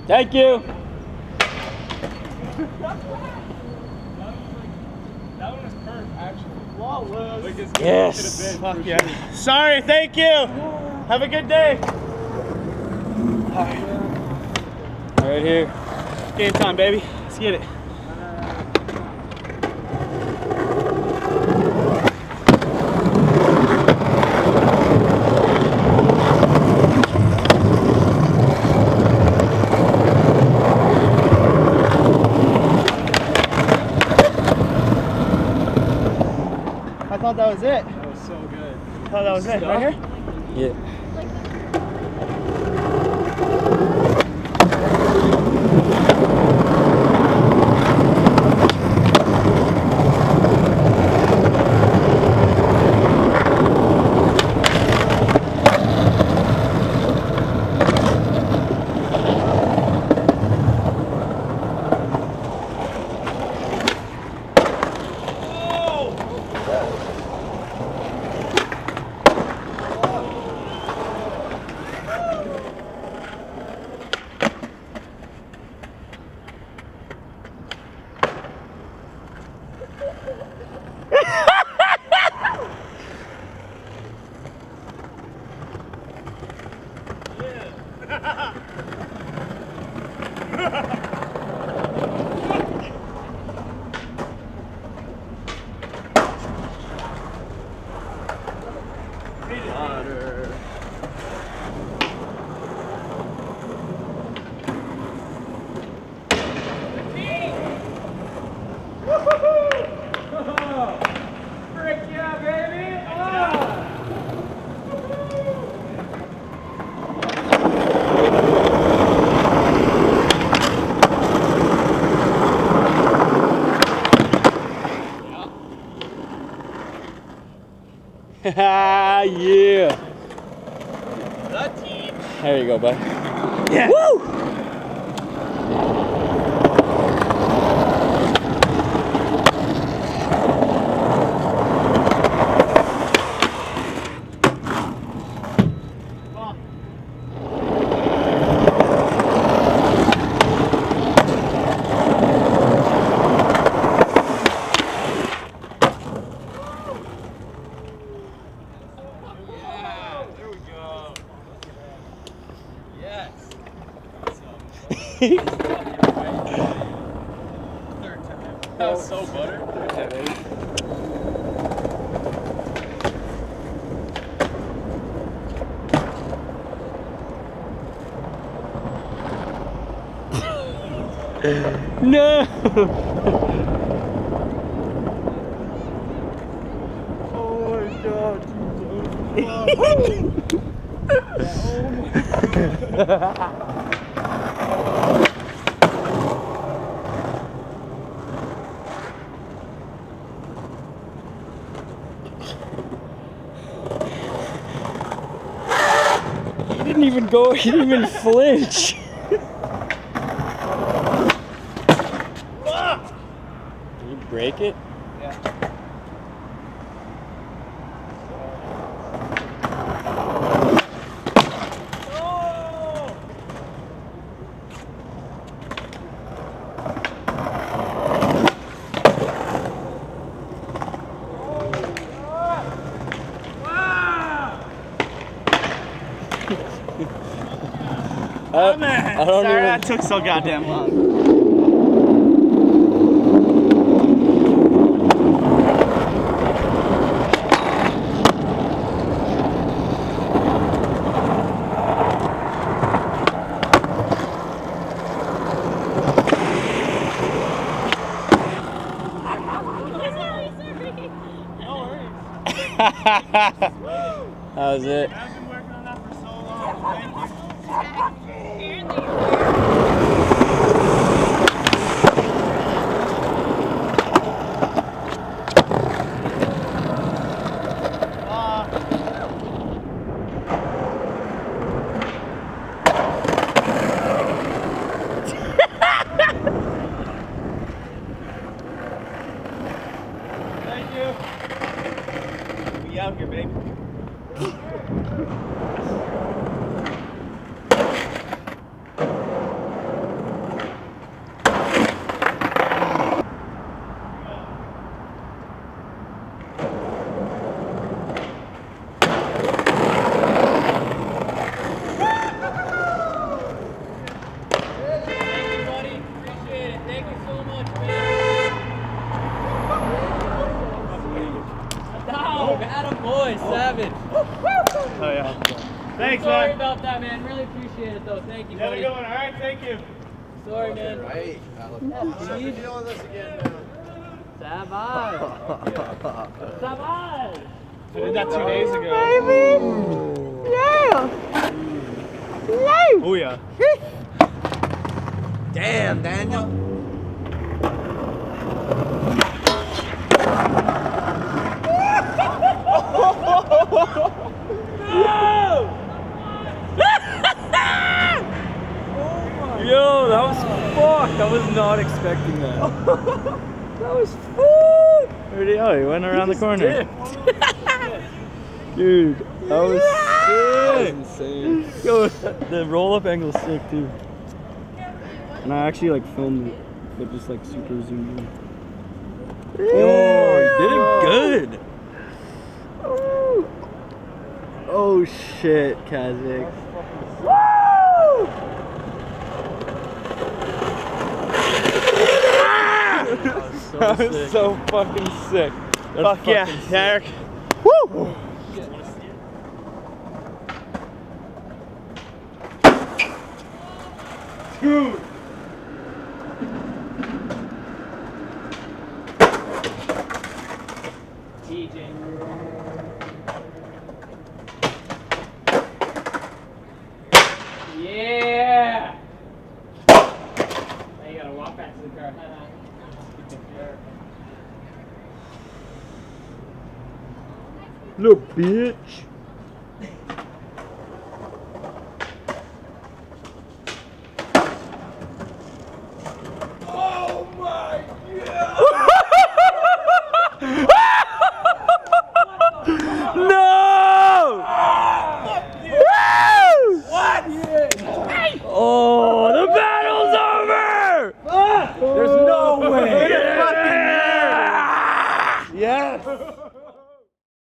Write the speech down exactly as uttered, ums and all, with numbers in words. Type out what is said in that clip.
Thank you. That one was perfect, actually. Flawless. Like as good Yes. as it could have been. Fuck yeah. Sure. Sorry, thank you. Have a good day. All right. Right here. Game time, baby. Let's get it. I thought that was it. That was so good. I thought that was it. Right here? Yeah. Yeah. There you go, bud. Yeah. Woo! That was so butter. Yeah, baby. No! Oh my god. He didn't even go, he didn't even flinch. Can you break it? Yeah. Oh man, I don't sorry even... that took so goddamn long. That was it. I've been working on that for so long. Thank you. Thank you. We out here, baby. Thanks, Sorry man. about that, man. Really appreciate it, though. Thank you, You have a buddy. good one. All right, thank you. Sorry, man. Right. I'll be dealing with this again now. Savage. Savage. I did that two days ago. Yeah. Oh, yeah. Damn, Daniel. Yo, that was fucked. I was not expecting that. That was fucked. Where'd he go? He went around the corner. Dude, that was sick. Insane. Yo, the roll-up angle is sick too. And I actually like filmed it, but just like super zoomed in. Oh, you did it good. Oh shit, Kazakh. Woo! That was so fucking sick. That's Fuck yeah, fucking sick. Derek. Woo! Dude. T J. Yeah! Now you gotta walk back to the car. Little bitch.